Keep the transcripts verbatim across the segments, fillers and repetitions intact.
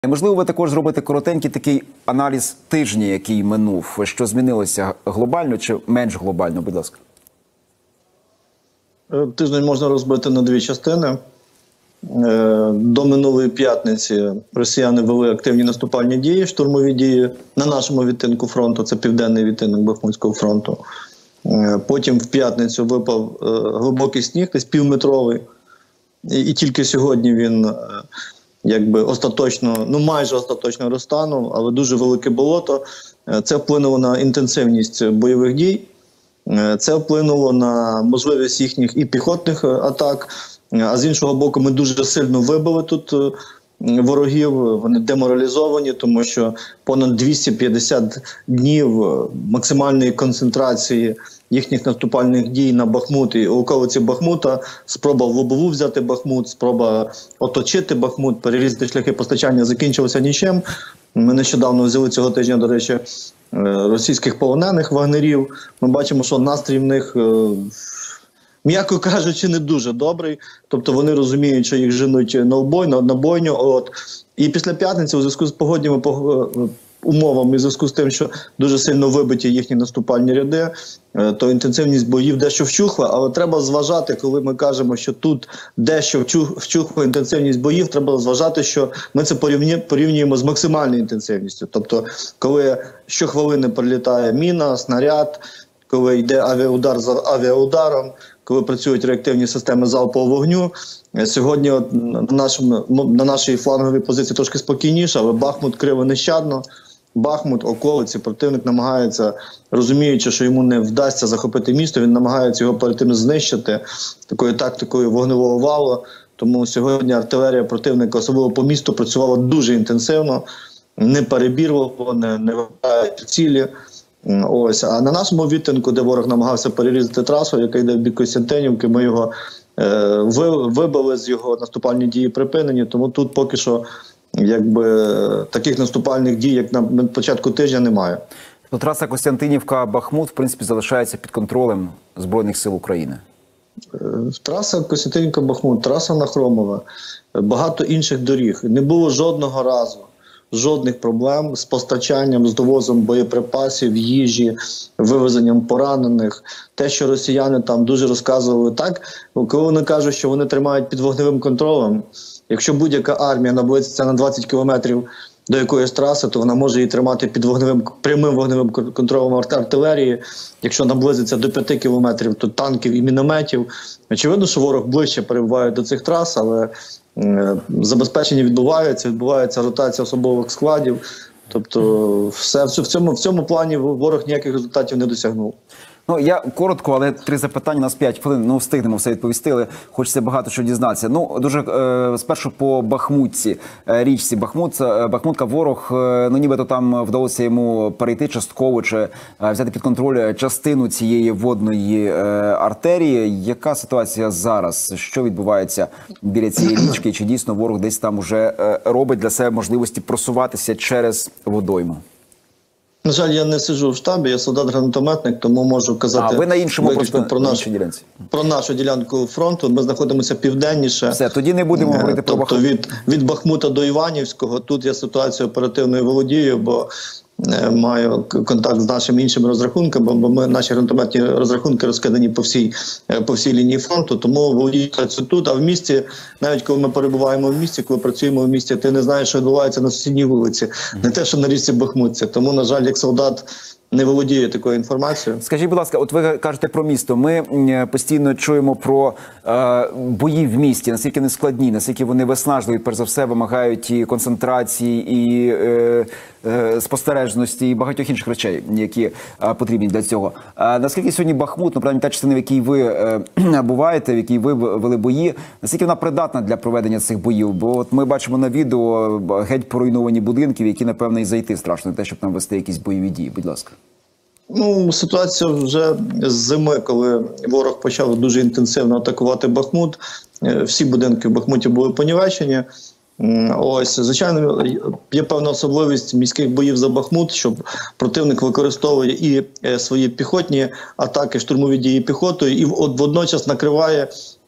Можливо, ви також зробите коротенький такий аналіз тижня, який минув. Що змінилося глобально чи менш глобально, будь ласка? Тиждень можна розбити на дві частини. До минулої п'ятниці росіяни вели активні наступальні дії, штурмові дії на нашому відтинку фронту, це південний відтинок Бахмутського фронту. Потім в п'ятницю випав глибокий сніг, десь півметровий, і тільки сьогодні він якби остаточно, ну майже остаточно розтанув, але дуже велике болото. Це вплинуло на інтенсивність бойових дій, це вплинуло на можливість їхніх і піхотних атак, а з іншого боку ми дуже сильно вибили тут ворогів, вони деморалізовані, тому що понад двісті п'ятдесят днів максимальної концентрації їхніх наступальних дій на Бахмут і околиці Бахмута, спроба в лобову взяти Бахмут, спроба оточити Бахмут, перерізати шляхи постачання закінчилося нічим. Ми нещодавно взяли цього тижня, до речі, російських полонених вагнерів. Ми бачимо, що настрій в них, м'яко кажучи, не дуже добрий. Тобто вони розуміють, що їх женуть на обой, на бойню. От. І після п'ятниці, у зв'язку з погодніми умовами, у зв'язку з тим, що дуже сильно вибиті їхні наступальні ряди, то інтенсивність боїв дещо вщухла, але треба зважати, коли ми кажемо, що тут дещо вщухла інтенсивність боїв, треба зважати, що ми це порівнюємо з максимальною інтенсивністю. Тобто, коли щохвилини прилітає міна, снаряд, коли йде авіаудар за авіаударом, коли працюють реактивні системи залпового вогню. Сьогодні от на, нашому, на нашій фланговій позиції трошки спокійніше, але Бахмут криво нещадно. Бахмут, околиці, противник намагається, розуміючи, що йому не вдасться захопити місто, він намагається його перед тим знищити такою тактикою вогневого валу. Тому сьогодні артилерія противника, особливо по місту, працювала дуже інтенсивно, не перебірвало, не, не вибирає цілі. Ось. А на нашому відтинку, де ворог намагався перерізати трасу, яка йде в бік Костянтинівки, ми його е, вибили з його наступальні дії припинені, тому тут поки що якби таких наступальних дій, як на початку тижня, немає. То траса Костянтинівка-Бахмут, в принципі, залишається під контролем Збройних сил України? Траса Костянтинівка-Бахмут, траса на Хромове, багато інших доріг. Не було жодного разу жодних проблем з постачанням, з довозом боєприпасів, їжі, вивезенням поранених. Те, що росіяни там дуже розказували так, коли вони кажуть, що вони тримають під вогневим контролем, якщо будь-яка армія наблизиться на двадцять кілометрів до якоїсь траси, то вона може її тримати під вогневим, прямим вогневим контролем артилерії. Якщо наблизиться до п'яти кілометрів, то танків і мінометів. Очевидно, що ворог ближче перебуває до цих трас, але е, забезпечення відбувається, відбувається ротація особових складів. Тобто все, в, цьому, в цьому плані ворог ніяких результатів не досягнув. Ну, я коротко, але три запитання, у нас п'ять хвилин, ну, встигнемо все відповісти, але хочеться багато що дізнатися. Ну, дуже, е, спершу по Бахмутці, е, річці Бахмут, е, Бахмутка, ворог, е, ну, нібито там вдалося йому перейти частково, чи е, взяти під контроль частину цієї водної е, артерії. Яка ситуація зараз? Що відбувається біля цієї річки? Чи дійсно ворог десь там уже е, робить для себе можливості просуватися через водойму? На жаль, я не сиджу в штабі, я солдат-гранатометник, тому можу казати а, ви на іншому, просто, про, на наш, ділянці. про нашу ділянку фронту. Ми знаходимося південніше. Все, тоді не будемо говорити тобто, про Бахмут. Від, від Бахмута до Іванівського. Тут я ситуацію оперативною володію, бо маю контакт з нашими іншими розрахунками, бо ми, наші гранатометні розрахунки розкидані по всій, по всій лінії фронту, тому володію тут, а в місті, навіть коли ми перебуваємо в місті, коли працюємо в місті, ти не знаєш, що відбувається на сусідній вулиці, не те, що на річці Бахмутці. Тому, на жаль, як солдат не володіє такою інформацією. Скажіть, будь ласка, от ви кажете про місто. Ми постійно чуємо про е, бої в місті, наскільки вони складні, наскільки вони виснажливі, перш за все, вимагають і концентрації, і е, е, спостережності, і багатьох інших речей, які е, потрібні для цього. А наскільки сьогодні Бахмут, ну, принаймні та частина, в якій ви е, буваєте, в якій ви вели бої, наскільки вона придатна для проведення цих боїв? Бо от ми бачимо на відео геть поруйновані будинки, в які, напевно, і зайти страшно, те, щоб там вести якісь бойові дії. Будь ласка. Ну, ситуація вже з зими, коли ворог почав дуже інтенсивно атакувати Бахмут. Всі будинки в Бахмуті були понівечені. Ось, звичайно, є певна особливість міських боїв за Бахмут, що противник використовує і свої піхотні атаки, штурмові дії піхотою, і водночас накриває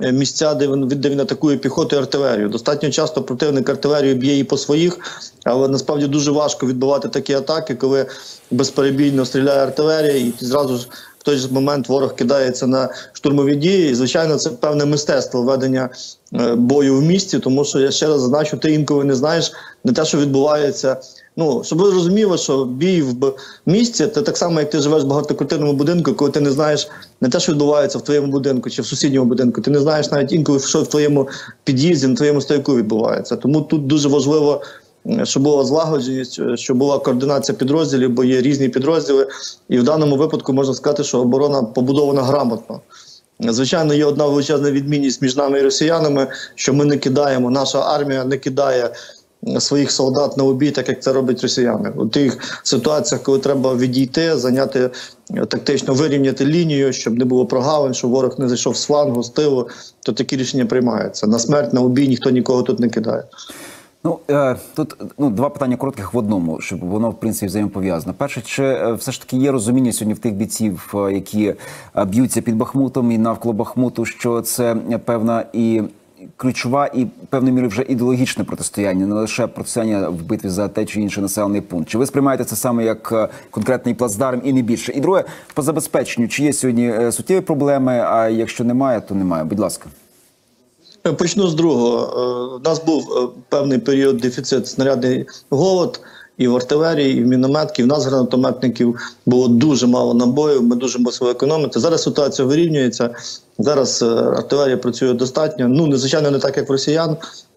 е, місця, де він, де він атакує піхоту і артилерію. Достатньо часто противник артилерію б'є і по своїх, але насправді дуже важко відбивати такі атаки, коли безперебійно стріляє артилерія і зразу ж в той же момент ворог кидається на штурмові дії. І, звичайно, це певне мистецтво ведення е, бою в місті, тому що, я ще раз зазначу, ти інколи не знаєш не те, що відбувається. Ну, щоб ви розуміли, що бій в місті – це так само, як ти живеш в багатоквартирному будинку, коли ти не знаєш не те, що відбувається в твоєму будинку чи в сусідньому будинку, ти не знаєш навіть інколи, що в твоєму під'їзді, на твоєму стояку відбувається. Тому тут дуже важливо, щоб була злагодженість, щоб була координація підрозділів, бо є різні підрозділи, і в даному випадку можна сказати, що оборона побудована грамотно. Звичайно, є одна величезна відмінність між нами і росіянами, що ми не кидаємо, наша армія не кидає своїх солдат на обій, так як це роблять росіяни. У тих ситуаціях, коли треба відійти, зайняти, тактично вирівняти лінію, щоб не було прогалин, щоб ворог не зайшов з флангу, з тилу, то такі рішення приймаються. На смерть, на обій ніхто нікого тут не кидає. Ну, е, тут ну, два питання коротких в одному, щоб воно, в принципі, взаємопов'язано. Перше, чи е, все ж таки є розуміння сьогодні в тих бійців, е, які е, б'ються під Бахмутом і навколо Бахмуту, що це е, певна і ключова і певною мірою вже ідеологічне протистояння, не лише протистояння в битві за те чи інший населений пункт. Чи ви сприймаєте це саме як е, конкретний плацдарм і не більше? І друге, по забезпеченню, чи є сьогодні е, суттєві проблеми, а якщо немає, то немає. Будь ласка. Почну з другого. У нас був певний період дефіцит, снарядний голод і в артилерії, і в мінометки. В нас гранатометників було дуже мало набоїв, ми дуже мусили економити. Зараз ситуація вирівнюється, зараз артилерія працює достатньо. Ну, незвичайно не так, як в росіян,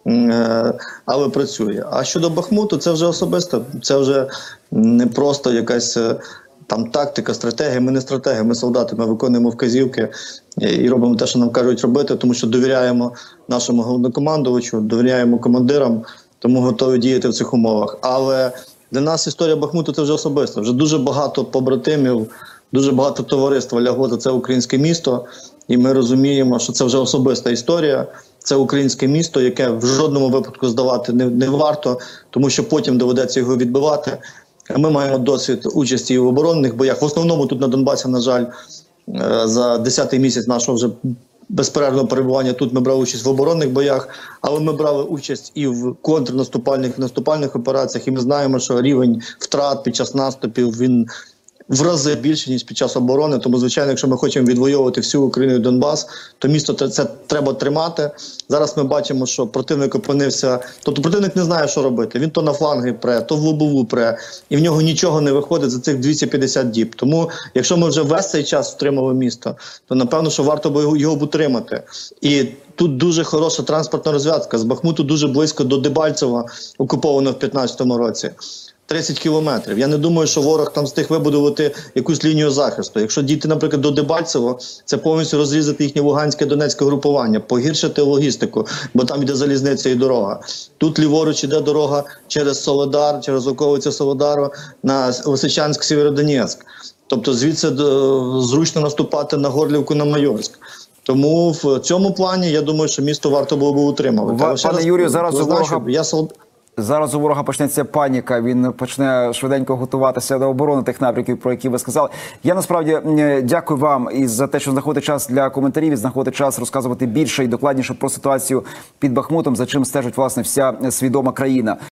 але працює. А щодо Бахмуту, це вже особисто, це вже не просто якась там тактика, стратегія. Ми не стратегія, ми солдати, ми виконуємо вказівки і робимо те, що нам кажуть робити, тому що довіряємо нашому головнокомандувачу, довіряємо командирам, тому готові діяти в цих умовах. Але для нас історія Бахмуту – це вже особисто. Вже дуже багато побратимів, дуже багато товариства лягло за це українське місто, і ми розуміємо, що це вже особиста історія. Це українське місто, яке в жодному випадку здавати не, не варто, тому що потім доведеться його відбивати. Ми маємо досвід участі і в оборонних боях. В основному тут на Донбасі, на жаль, за десятий місяць нашого вже безперервного перебування тут ми брали участь в оборонних боях, але ми брали участь і в контрнаступальних і наступальних операціях, і ми знаємо, що рівень втрат під час наступів, він в рази більше, ніж під час оборони. Тому, звичайно, якщо ми хочемо відвоювати всю Україну і Донбас, то місто це треба тримати. Зараз ми бачимо, що противник опинився... Тобто противник не знає, що робити. Він то на фланги пре, то в лобову пре. І в нього нічого не виходить за цих двісті п'ятдесят діб. Тому, якщо ми вже весь цей час втримали місто, то, напевно, що варто було його утримати. І тут дуже хороша транспортна розв'язка. З Бахмуту дуже близько до Дебальцева, окуповано в п'ятнадцятому році. тридцять кілометрів. Я не думаю, що ворог там встиг вибудувати якусь лінію захисту. Якщо дійти, наприклад, до Дебальцево, це повністю розрізати їхнє Луганське, Донецьке групування, погіршити логістику, бо там йде залізниця і дорога. Тут ліворуч іде дорога через Солодар, через околиці Солодару на Лисичанськ, Сєвєродонецьк. Тобто звідси зручно наступати на Горлівку, на Майорськ. Тому в цьому плані, я думаю, що місто варто було б утримувати. Пане Юрію, зараз у ворога... я солд... Зараз у ворога почнеться паніка, він почне швиденько готуватися до оборони тих напрямків, про які ви сказали. Я насправді дякую вам і за те, що знаходите час для коментарів, і знаходите час розказувати більше і докладніше про ситуацію під Бахмутом, за чим стежить, власне, вся свідома країна.